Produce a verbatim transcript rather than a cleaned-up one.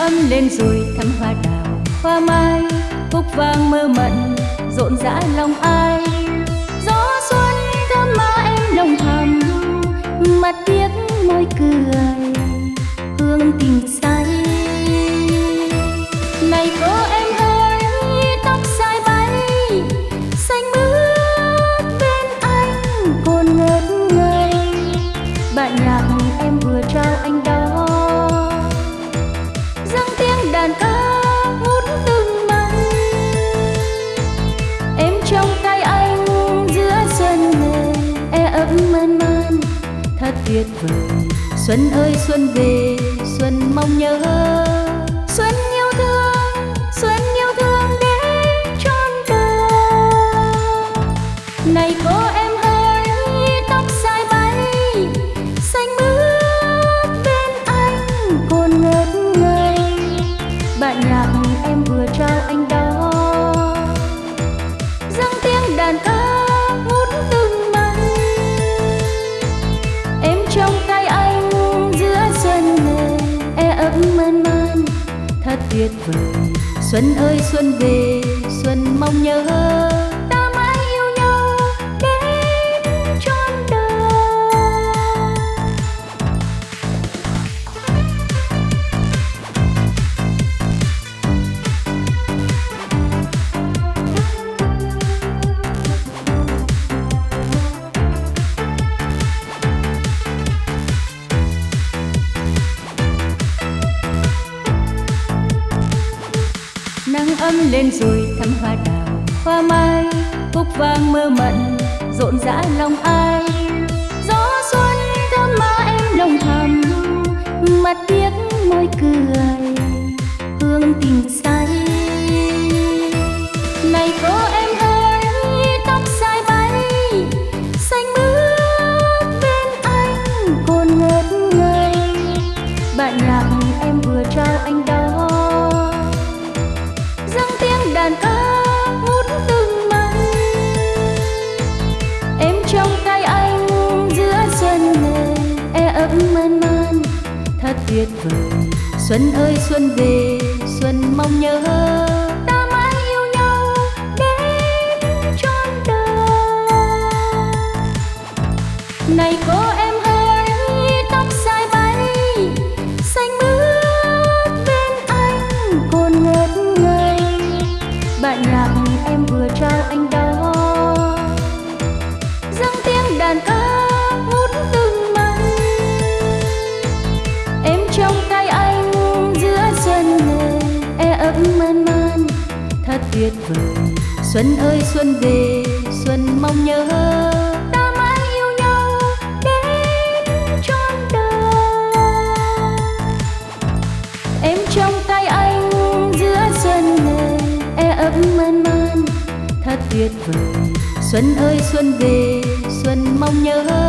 ấm lên rồi thắm hoa đào hoa mai, cúc vàng mơ mộng rộn rã lòng ai. Gió xuân thơm má em lòng thầm, mặt tiếc môi cười hương tình say. Này cô em ơi tóc dài bay xanh mướt bên anh cồn ngất ngây, bạn nhạc em vừa trao anh đó dâng tiếng đàn ca ngút từng mây. Em trong tay anh giữa xuân về e ấp man man thật tuyệt vời. Xuân ơi xuân về xuân mong nhớ, xuân yêu thương xuân yêu thương đến trọn đời. Này cô em ơi tóc dài bay xanh mướt bên anh cồn ngất ngây, bạn nhạc em vừa trao anh đó dâng tiếng đàn ca ngút từng mây. Em trong tay anh giữa xuân về e ấp man man thật tuyệt vời. Xuân ơi xuân về xuân mong nhớ, ta mãi yêu nhau đến trọn đời. Nắng ấm lên rồi thắm hoa đào hoa mai, cúc vàng mơ mộng rộn rã lòng ai. Gió xuân thơm má em lòng thầm, mặt tiếc môi cười hương tình say. Này cô em ơi tóc dài bay xanh mướt bên anh cồn ngất ngây, bạn nhạc em vừa trao anh đó dâng tiếng đàn ca ngút từng mây. Em trong tay anh giữa xuân về e ấp man man thật tuyệt vời. Xuân ơi xuân về xuân mong nhớ, ta mãi yêu nhau đến trọn đời. Này cô em ơi tóc dài bay xanh mướt bên anh cồn ngất ngây, bạn nhạc em vừa trao anh đó dâng tiếng đàn ca ngút từng mây. Em trong tay anh giữa xuân về e ấp man man thật tuyệt vời. Xuân ơi xuân về xuân mong nhớ, ta mãi yêu nhau đến trọn đời. Em trong tay anh giữa xuân về e ấp man man thật tuyệt vời. Xuân ơi xuân về xuân mong nhớ.